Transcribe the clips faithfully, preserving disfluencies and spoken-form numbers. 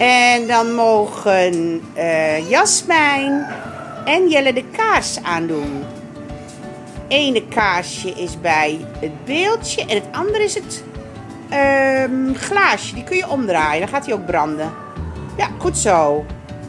En dan mogen uh, Jasmijn en Jelle de kaars aandoen. Ene kaarsje is bij het beeldje en het andere is het um, glaasje. Die kun je omdraaien, dan gaat hij ook branden. Ja, goed zo.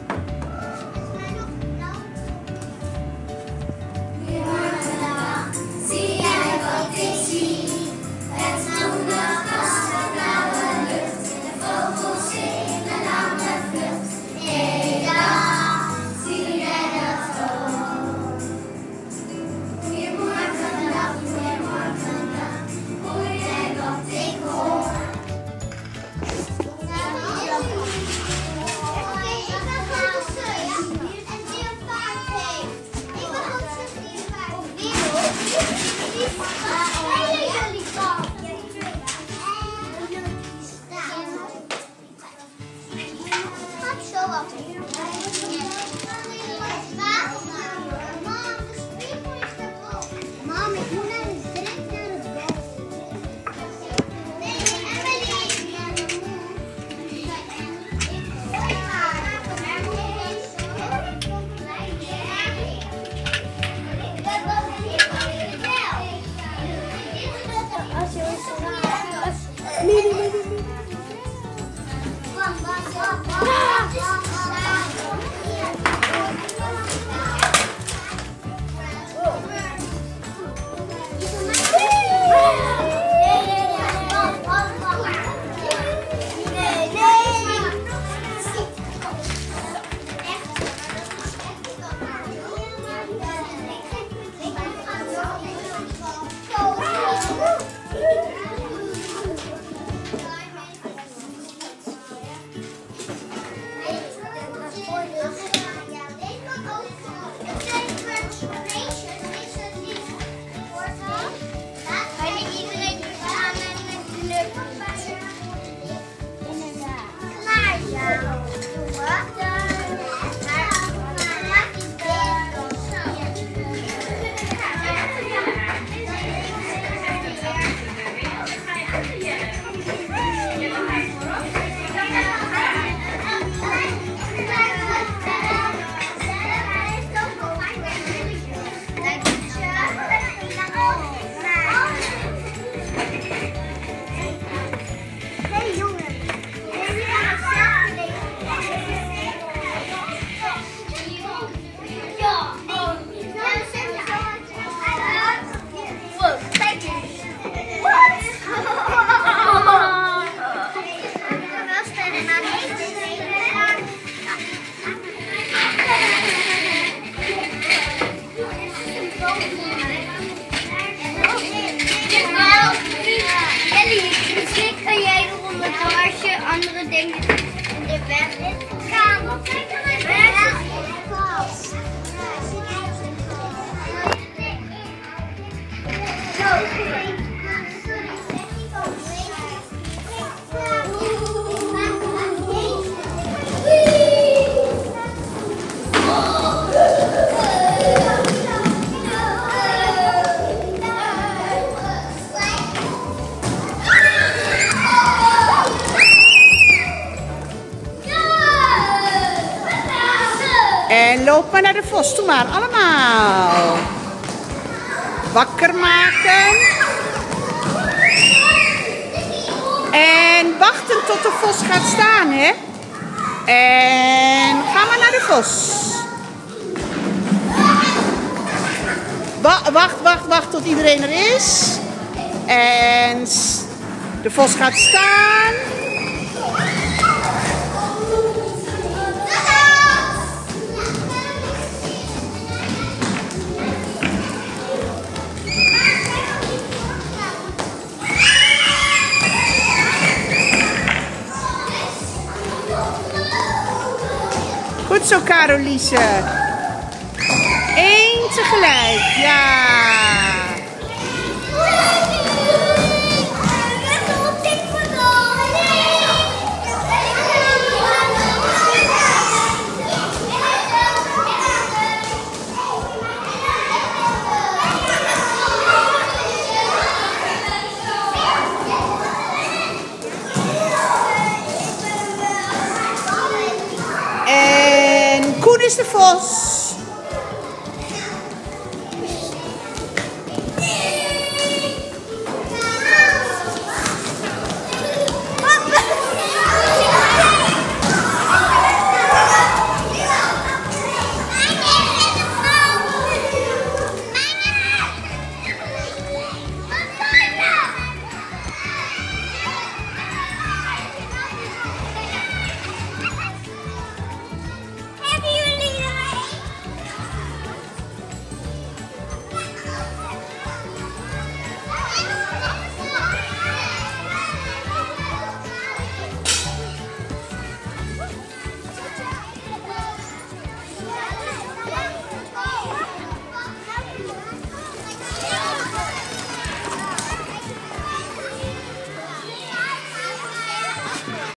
Andere dingen in de weg gaan. En loop maar naar de vos, doe maar, allemaal. Wakker maken. En wachten tot de vos gaat staan, hè. En ga maar naar de vos. Wa wacht, wacht, wacht tot iedereen er is. En de vos gaat staan. Goed zo, Caroliese. Eén tegelijk, ja. is de vos.